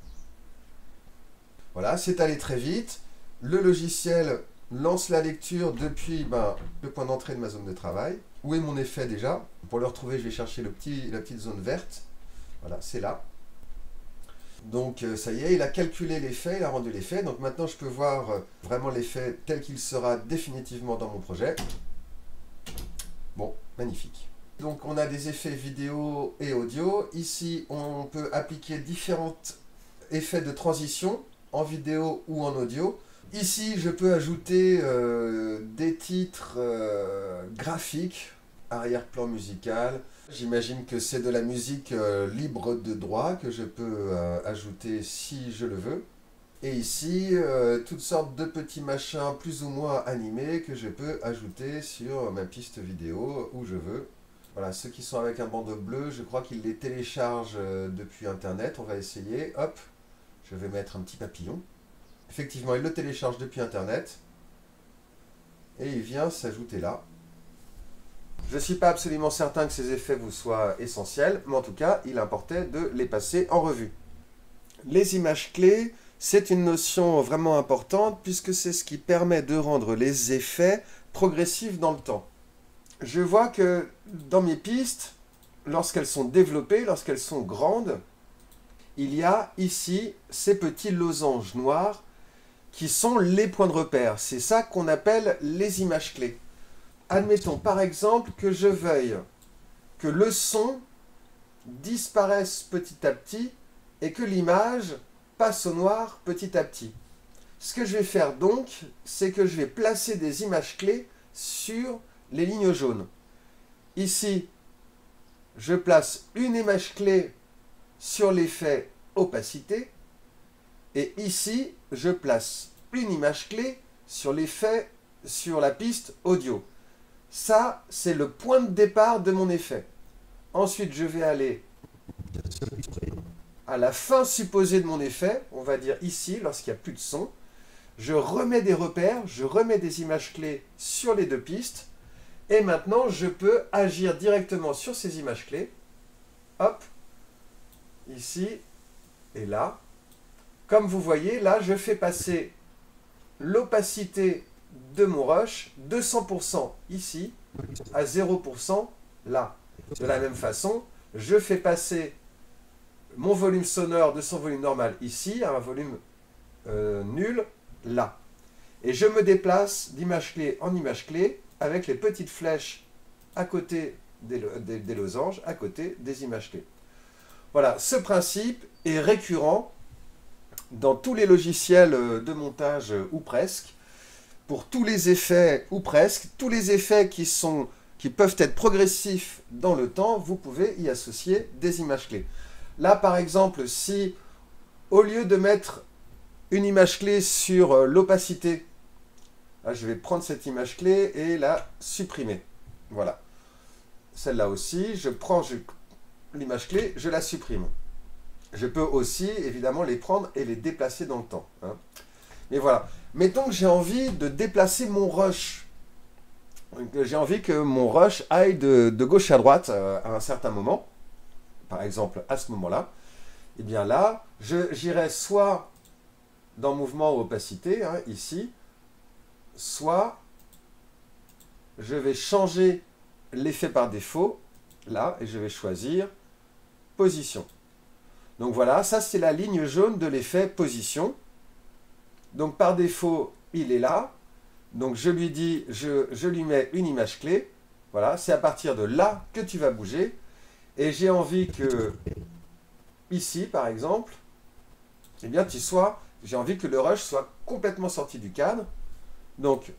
Voilà, c'est allé très vite. Le logiciel lance la lecture depuis ben, le point d'entrée de ma zone de travail. Où est mon effet déjà? Pour le retrouver, je vais chercher le petit, la petite zone verte. Voilà, c'est là. Donc ça y est, il a calculé l'effet, il a rendu l'effet. Donc maintenant, je peux voir vraiment l'effet tel qu'il sera définitivement dans mon projet. Bon, magnifique. Donc on a des effets vidéo et audio. Ici, on peut appliquer différents effets de transition en vidéo ou en audio. Ici, je peux ajouter euh, des titres euh, graphiques, arrière-plan musical. J'imagine que c'est de la musique euh, libre de droit que je peux euh, ajouter si je le veux. Et ici, euh, toutes sortes de petits machins plus ou moins animés que je peux ajouter sur ma piste vidéo où je veux. Voilà, ceux qui sont avec un bandeau bleu, je crois qu'ils les téléchargent euh, depuis Internet. On va essayer. Hop, je vais mettre un petit papillon. Effectivement, il le télécharge depuis Internet. Et il vient s'ajouter là. Je ne suis pas absolument certain que ces effets vous soient essentiels, mais en tout cas, il importait de les passer en revue. Les images clés, c'est une notion vraiment importante puisque c'est ce qui permet de rendre les effets progressifs dans le temps. Je vois que dans mes pistes, lorsqu'elles sont développées, lorsqu'elles sont grandes, il y a ici ces petits losanges noirs qui sont les points de repère. C'est ça qu'on appelle les images clés. Admettons par exemple que je veuille que le son disparaisse petit à petit et que l'image passe au noir petit à petit. Ce que je vais faire donc, c'est que je vais placer des images clés sur les lignes jaunes. ici, je place une image clé sur l'effet opacité. Et ici, je place une image clé sur l'effet, sur la piste audio. Ça, c'est le point de départ de mon effet. Ensuite, je vais aller à la fin supposée de mon effet, on va dire ici, lorsqu'il n'y a plus de son. Je remets des repères, je remets des images clés sur les deux pistes. Et maintenant, je peux agir directement sur ces images clés. Hop, ici et là. Comme vous voyez, là, je fais passer l'opacité de mon rush de cent pour cent ici à zéro pour cent là. De la même façon, je fais passer mon volume sonore de son volume normal ici à un volume euh, nul là. Et je me déplace d'image clé en image clé avec les petites flèches à côté des, des, des losanges, à côté des images clés. Voilà, ce principe est récurrent dans tous les logiciels de montage ou presque, pour tous les effets ou presque, tous les effets qui, sont, qui peuvent être progressifs dans le temps, vous pouvez y associer des images clés. Là, par exemple, si au lieu de mettre une image clé sur l'opacité, je vais prendre cette image clé et la supprimer. Voilà. Celle-là aussi, je prends l'image clé, je la supprime. Je peux aussi, évidemment, les prendre et les déplacer dans le temps. Hein. Mais voilà. Mettons que j'ai envie de déplacer mon rush. J'ai envie que mon rush aille de, de gauche à droite euh, à un certain moment. Par exemple, à ce moment-là. Et bien là, j'irai soit dans mouvement ou opacité, hein, ici, soit je vais changer l'effet par défaut, là, et je vais choisir position. Donc voilà, ça c'est la ligne jaune de l'effet position. Donc par défaut, il est là. Donc je lui dis, je, je lui mets une image clé. Voilà, c'est à partir de là que tu vas bouger. Et j'ai envie que, ici par exemple, eh bien tu sois, j'ai envie que le rush soit complètement sorti du cadre. Donc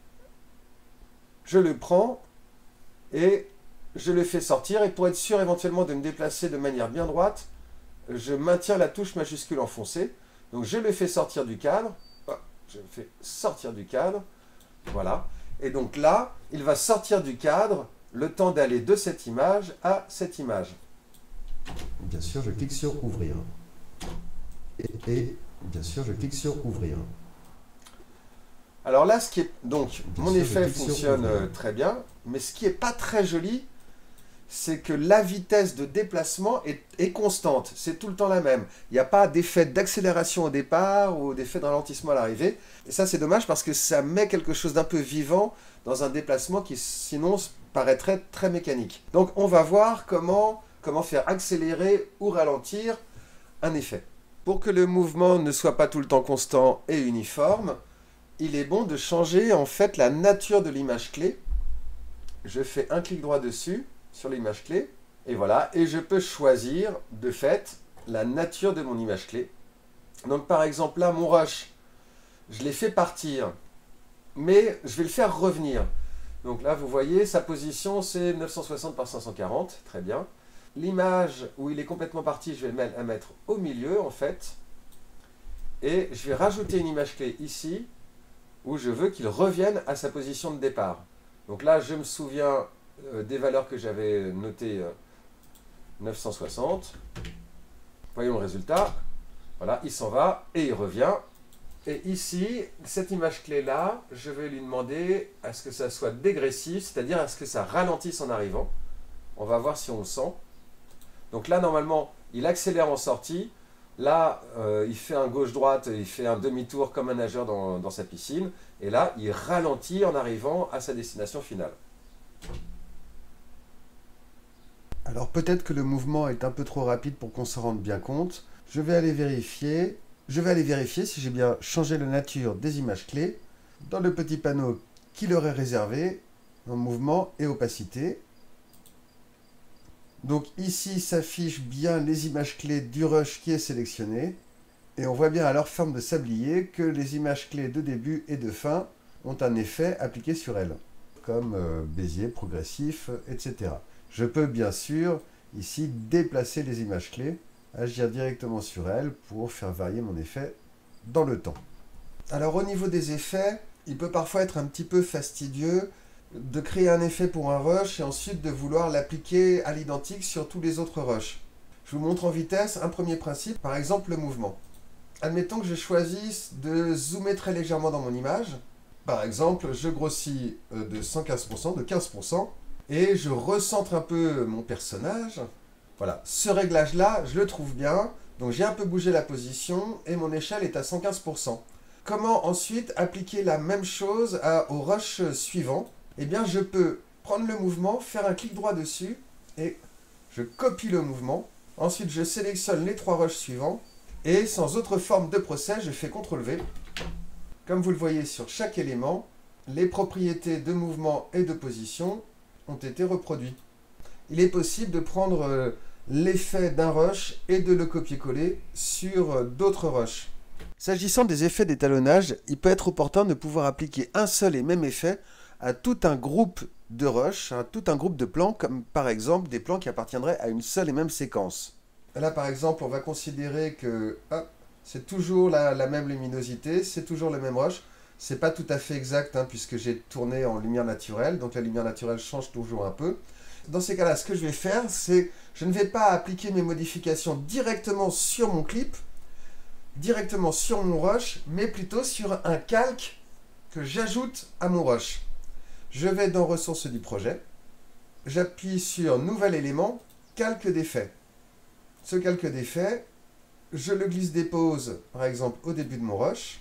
je le prends et je le fais sortir. Et pour être sûr éventuellement de me déplacer de manière bien droite, je maintiens la touche majuscule enfoncée. Donc je le fais sortir du cadre. Je le fais sortir du cadre. Voilà. Et donc là, il va sortir du cadre le temps d'aller de cette image à cette image. Bien sûr, je clique sur ouvrir. Et, et bien sûr, je clique sur ouvrir. Alors là, ce qui est donc Bien mon sûr, effet je clique sur fonctionne ouvrir. très bien, mais ce qui est pas très joli, c'est que la vitesse de déplacement est, est constante. C'est tout le temps la même. Il n'y a pas d'effet d'accélération au départ ou d'effet de ralentissement à l'arrivée. Et ça, c'est dommage parce que ça met quelque chose d'un peu vivant dans un déplacement qui, sinon, paraîtrait très mécanique. Donc, on va voir comment, comment faire accélérer ou ralentir un effet. Pour que le mouvement ne soit pas tout le temps constant et uniforme, il est bon de changer en fait la nature de l'image clé. Je fais un clic droit dessus, sur l'image clé, et voilà, et je peux choisir de fait la nature de mon image clé. Donc par exemple là, mon rush, je l'ai fait partir, mais je vais le faire revenir. Donc là, vous voyez, sa position c'est neuf cent soixante par cinq cent quarante, très bien. L'image où il est complètement parti, je vais la mettre au milieu en fait, et je vais rajouter une image clé ici, où je veux qu'il revienne à sa position de départ. Donc là, je me souviens des valeurs que j'avais notées, euh, neuf cent soixante. Voyons le résultat. Voilà, il s'en va et il revient. Et ici, cette image clé-là, je vais lui demander à ce que ça soit dégressif, c'est-à-dire à ce que ça ralentisse en arrivant. On va voir si on le sent. Donc là, normalement, il accélère en sortie. Là, euh, il fait un gauche-droite, il fait un demi-tour comme un nageur dans, dans sa piscine. Et là, il ralentit en arrivant à sa destination finale. Alors peut-être que le mouvement est un peu trop rapide pour qu'on se rende bien compte. Je vais aller vérifier. Je vais aller vérifier si j'ai bien changé la nature des images clés dans le petit panneau qui leur est réservé en mouvement et opacité. Donc ici s'affichent bien les images clés du rush qui est sélectionné. Et on voit bien à leur forme de sablier que les images clés de début et de fin ont un effet appliqué sur elles, comme euh, Bézier, progressif, et cetera. Je peux bien sûr ici déplacer les images clés, agir directement sur elles pour faire varier mon effet dans le temps. Alors au niveau des effets, il peut parfois être un petit peu fastidieux de créer un effet pour un rush et ensuite de vouloir l'appliquer à l'identique sur tous les autres rushs. Je vous montre en vitesse un premier principe, par exemple le mouvement. Admettons que je choisisse de zoomer très légèrement dans mon image. Par exemple, je grossis de cent quinze pour cent, de quinze pour cent, et je recentre un peu mon personnage. Voilà, ce réglage-là, je le trouve bien. Donc j'ai un peu bougé la position et mon échelle est à cent quinze pour cent. Comment ensuite appliquer la même chose à, au rush suivant? Eh bien, je peux prendre le mouvement, faire un clic droit dessus, et je copie le mouvement. Ensuite, je sélectionne les trois rushs suivants, et sans autre forme de procès, je fais contrôle V. Comme vous le voyez sur chaque élément, les propriétés de mouvement et de position ont été reproduites. Il est possible de prendre l'effet d'un rush et de le copier-coller sur d'autres rushs. S'agissant des effets d'étalonnage, il peut être opportun de pouvoir appliquer un seul et même effet à tout un groupe de rushs, à tout un groupe de plans, comme par exemple des plans qui appartiendraient à une seule et même séquence. Là par exemple, on va considérer que c'est toujours la, la même luminosité, c'est toujours le même rush. C'est pas tout à fait exact hein, puisque j'ai tourné en lumière naturelle, donc la lumière naturelle change toujours un peu. Dans ces cas-là, ce que je vais faire, c'est je ne vais pas appliquer mes modifications directement sur mon clip, directement sur mon rush, mais plutôt sur un calque que j'ajoute à mon rush. Je vais dans ressources du projet, j'appuie sur nouvel élément, calque d'effet. Ce calque d'effet, je le glisse-dépose par exemple au début de mon rush,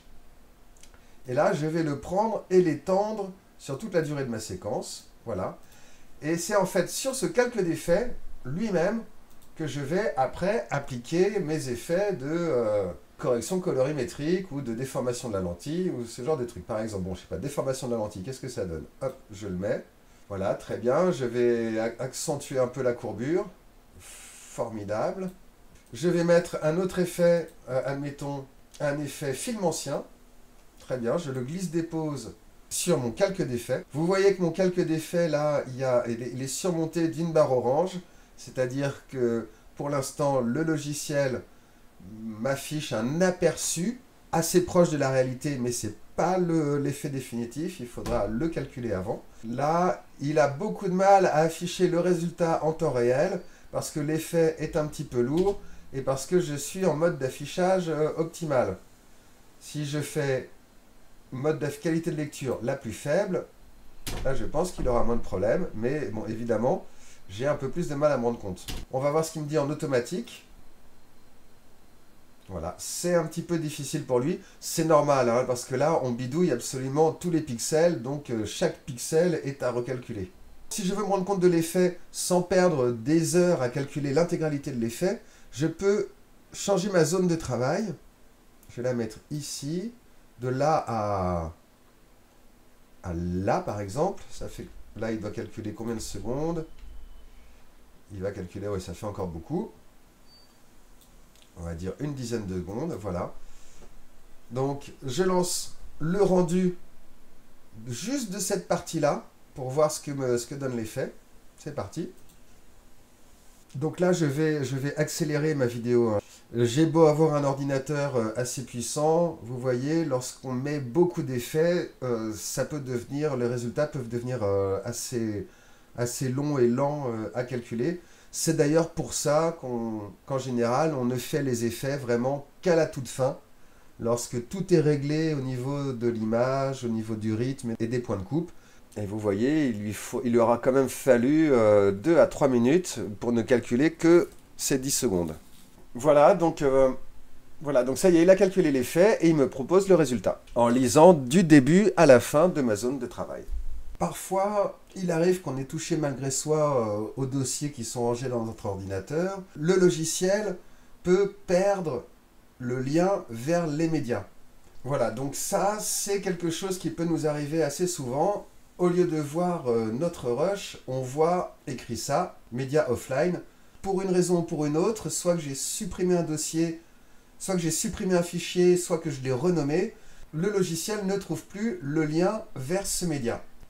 et là je vais le prendre et l'étendre sur toute la durée de ma séquence, voilà. Et c'est en fait sur ce calque d'effet lui-même que je vais après appliquer mes effets de euh, correction colorimétrique ou de déformation de la lentille ou ce genre de trucs. Par exemple, bon, je sais pas, déformation de la lentille, qu'est-ce que ça donne? Hop, je le mets. Voilà, très bien. Je vais accentuer un peu la courbure. Formidable. Je vais mettre un autre effet, euh, admettons, un effet film ancien. Très bien, je le glisse-dépose sur mon calque d'effet. Vous voyez que mon calque d'effet, là, il, y a, il est surmonté d'une barre orange. C'est-à-dire que, pour l'instant, le logiciel m'affiche un aperçu assez proche de la réalité, mais ce n'est pas l'effet définitif, il faudra le calculer avant. Là, il a beaucoup de mal à afficher le résultat en temps réel, parce que l'effet est un petit peu lourd, et parce que je suis en mode d'affichage euh, optimal. Si je fais mode de qualité de lecture la plus faible, là je pense qu'il aura moins de problèmes, mais bon, évidemment, j'ai un peu plus de mal à me rendre compte. On va voir ce qu'il me dit en automatique. Voilà, c'est un petit peu difficile pour lui. C'est normal, hein, parce que là, on bidouille absolument tous les pixels, donc euh, chaque pixel est à recalculer. Si je veux me rendre compte de l'effet sans perdre des heures à calculer l'intégralité de l'effet, je peux changer ma zone de travail. Je vais la mettre ici, de là à, à là par exemple. Ça fait, là, il doit calculer combien de secondes? Il va calculer, oui, ça fait encore beaucoup. On va dire une dizaine de secondes, voilà. Donc, je lance le rendu juste de cette partie-là pour voir ce que, me, ce que donne l'effet. C'est parti. Donc là, je vais, je vais accélérer ma vidéo. J'ai beau avoir un ordinateur assez puissant, vous voyez, lorsqu'on met beaucoup d'effets, euh, ça peut devenir, les résultats peuvent devenir euh, assez... assez long et lent euh, à calculer. C'est d'ailleurs pour ça qu'on, qu'en général, on ne fait les effets vraiment qu'à la toute fin, lorsque tout est réglé au niveau de l'image, au niveau du rythme et des points de coupe. Et vous voyez, il lui, faut, il lui aura quand même fallu euh, deux à trois minutes pour ne calculer que ces dix secondes. Voilà, donc, euh, voilà, donc ça y est, il a calculé l'effet et il me propose le résultat, en lisant du début à la fin de ma zone de travail. Parfois, il arrive qu'on ait touché malgré soi euh, aux dossiers qui sont rangés dans notre ordinateur. Le logiciel peut perdre le lien vers les médias. Voilà, donc ça, c'est quelque chose qui peut nous arriver assez souvent. Au lieu de voir euh, notre rush, on voit écrit ça, média offline. Pour une raison ou pour une autre, soit que j'ai supprimé un dossier, soit que j'ai supprimé un fichier, soit que je l'ai renommé, le logiciel ne trouve plus le lien vers ce média.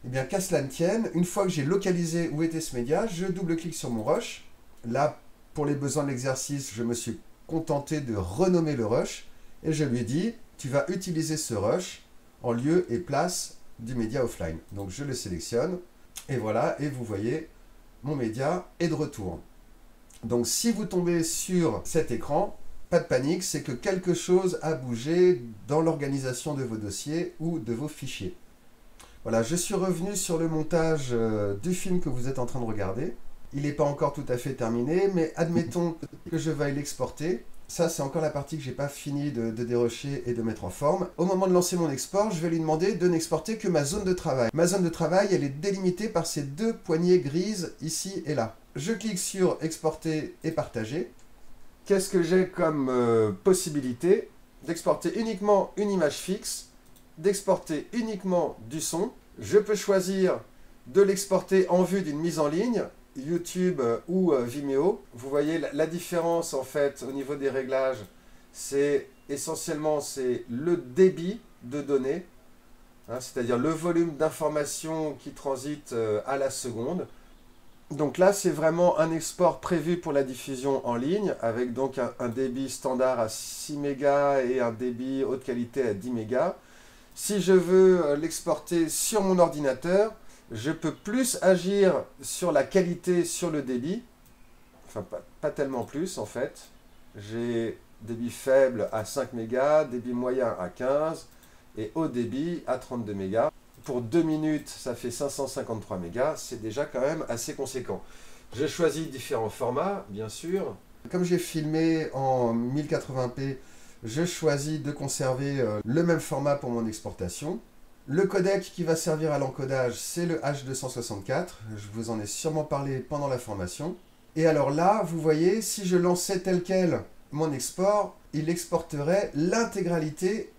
Eh bien, qu'à cela ne tienne, une fois que j'ai localisé où était ce média, je double-clique sur mon rush. Là, pour les besoins de l'exercice, je me suis contenté de renommer le rush et je lui ai dit, tu vas utiliser ce rush en lieu et place du média offline. Donc, je le sélectionne et voilà, et vous voyez, mon média est de retour. Donc, si vous tombez sur cet écran, pas de panique, c'est que quelque chose a bougé dans l'organisation de vos dossiers ou de vos fichiers. Voilà, je suis revenu sur le montage euh, du film que vous êtes en train de regarder. Il n'est pas encore tout à fait terminé, mais admettons que je veuille l'exporter. Ça, c'est encore la partie que je n'ai pas fini de, de dérocher et de mettre en forme. Au moment de lancer mon export, je vais lui demander de n'exporter que ma zone de travail. Ma zone de travail, elle est délimitée par ces deux poignées grises, ici et là. Je clique sur exporter et partager. Qu'est-ce que j'ai comme euh, possibilité? D'exporter uniquement une image fixe, d'exporter uniquement du son. Je peux choisir de l'exporter en vue d'une mise en ligne, YouTube euh, ou euh, Vimeo. Vous voyez la, la différence en fait au niveau des réglages, c'est essentiellement c'est le débit de données, hein, c'est-à-dire le volume d'informations qui transite euh, à la seconde. Donc là, c'est vraiment un export prévu pour la diffusion en ligne, avec donc un, un débit standard à six mégas et un débit haute qualité à dix mégas. Si je veux l'exporter sur mon ordinateur, je peux plus agir sur la qualité, sur le débit. Enfin, pas, pas tellement plus en fait. J'ai débit faible à cinq mégas, débit moyen à quinze et haut débit à trente-deux mégas. Pour deux minutes, ça fait cinq cent cinquante-trois mégas, c'est déjà quand même assez conséquent. J'ai choisi différents formats, bien sûr. Comme j'ai filmé en mille quatre-vingts p, je choisis de conserver euh, le même format pour mon exportation. Le codec qui va servir à l'encodage, c'est le H deux cent soixante-quatre. Je vous en ai sûrement parlé pendant la formation. Et alors là, vous voyez, si je lançais tel quel mon export, il exporterait l'intégralité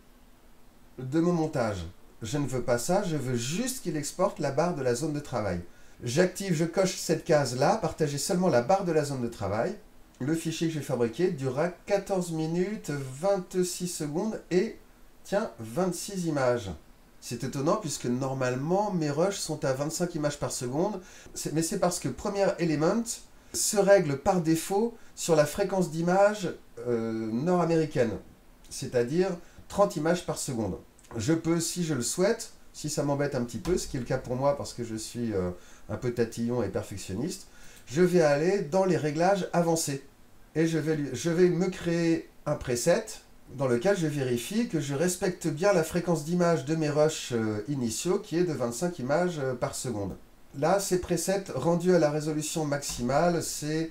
de mon montage. Je ne veux pas ça, je veux juste qu'il exporte la barre de la zone de travail. J'active, je coche cette case-là, partager seulement la barre de la zone de travail. Le fichier que j'ai fabriqué durera quatorze minutes, vingt-six secondes et, tiens, vingt-six images. C'est étonnant puisque normalement mes rushs sont à vingt-cinq images par seconde, mais c'est parce que Premiere Element se règle par défaut sur la fréquence d'image euh, nord-américaine, c'est-à-dire trente images par seconde. Je peux, si je le souhaite, si ça m'embête un petit peu, ce qui est le cas pour moi parce que je suis euh, un peu tatillon et perfectionniste, je vais aller dans les réglages avancés. Et je vais, je vais me créer un preset dans lequel je vérifie que je respecte bien la fréquence d'image de mes rushs euh, initiaux qui est de vingt-cinq images euh, par seconde. Là, ces presets rendus à la résolution maximale, c'est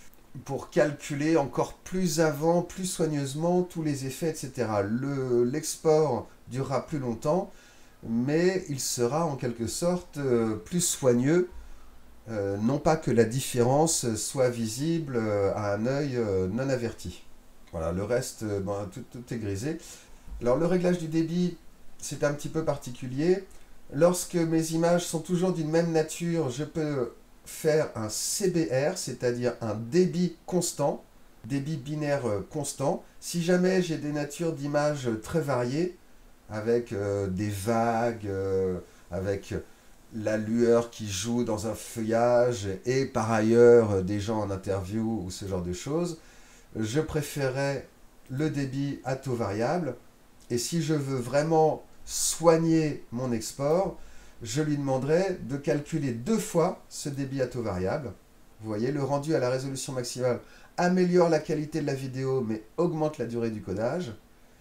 pour calculer encore plus avant, plus soigneusement tous les effets, et cetera. Le, l'export durera plus longtemps, mais il sera en quelque sorte euh, plus soigneux. Euh, non pas que la différence soit visible euh, à un œil euh, non averti. Voilà, le reste, euh, ben, tout, tout est grisé. Alors le réglage du débit, c'est un petit peu particulier. Lorsque mes images sont toujours d'une même nature, je peux faire un C B R, c'est-à-dire un débit constant, débit binaire euh, constant. Si jamais j'ai des natures d'images très variées, avec euh, des vagues, euh, avec la lueur qui joue dans un feuillage et par ailleurs des gens en interview ou ce genre de choses, je préférais le débit à taux variable. Et si je veux vraiment soigner mon export, je lui demanderai de calculer deux fois ce débit à taux variable. Vous voyez, le rendu à la résolution maximale améliore la qualité de la vidéo mais augmente la durée du codage.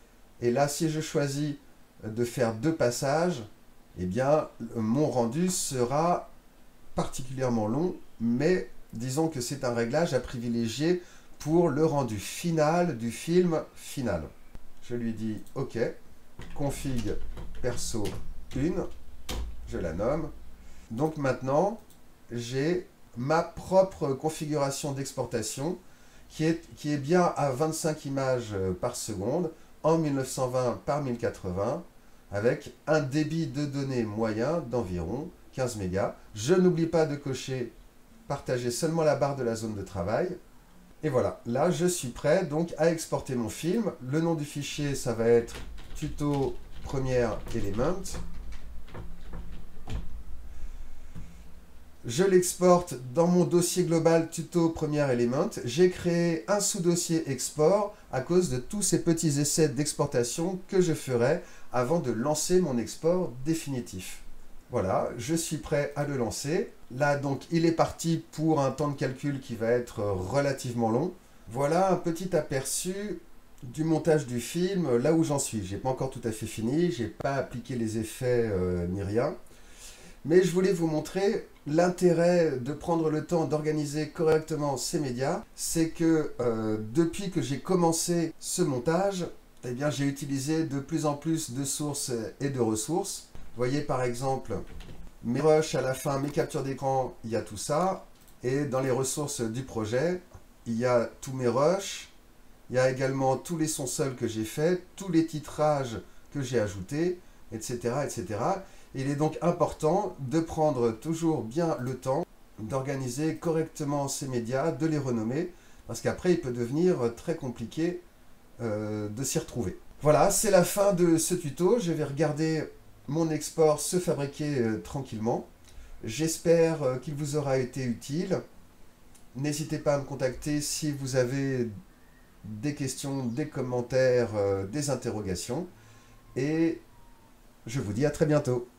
Et là, si je choisis de faire deux passages, eh bien, mon rendu sera particulièrement long, mais disons que c'est un réglage à privilégier pour le rendu final du film final. Je lui dis OK, config perso un, je la nomme. Donc maintenant, j'ai ma propre configuration d'exportation qui est, qui est bien à vingt-cinq images par seconde en mille neuf cent vingt par mille quatre-vingts, avec un débit de données moyen d'environ quinze mégas. Je n'oublie pas de cocher « Partager seulement la barre de la zone de travail ». Et voilà, là je suis prêt donc à exporter mon film. Le nom du fichier, ça va être tuto Premiere Element. je l'exporte dans mon dossier global tuto Premier Element. J'ai créé un sous-dossier export à cause de tous ces petits essais d'exportation que je ferai avant de lancer mon export définitif. Voilà, je suis prêt à le lancer. Là, donc, il est parti pour un temps de calcul qui va être relativement long. Voilà un petit aperçu du montage du film, là où j'en suis. J'ai pas encore tout à fait fini, j'ai pas appliqué les effets euh, ni rien. Mais je voulais vous montrer l'intérêt de prendre le temps d'organiser correctement ces médias. C'est que euh, depuis que j'ai commencé ce montage, eh bien, j'ai utilisé de plus en plus de sources et de ressources. Vous voyez par exemple mes rushs à la fin, mes captures d'écran, il y a tout ça. Et dans les ressources du projet, il y a tous mes rushs. Il y a également tous les sons seuls que j'ai faits, tous les titrages que j'ai ajoutés, et cetera, et cetera. Il est donc important de prendre toujours bien le temps d'organiser correctement ces médias, de les renommer, parce qu'après il peut devenir très compliqué euh, de s'y retrouver. Voilà, c'est la fin de ce tuto. Je vais regarder mon export se fabriquer euh, tranquillement. J'espère euh, qu'il vous aura été utile. N'hésitez pas à me contacter si vous avez des questions, des commentaires, euh, des interrogations. Et je vous dis à très bientôt.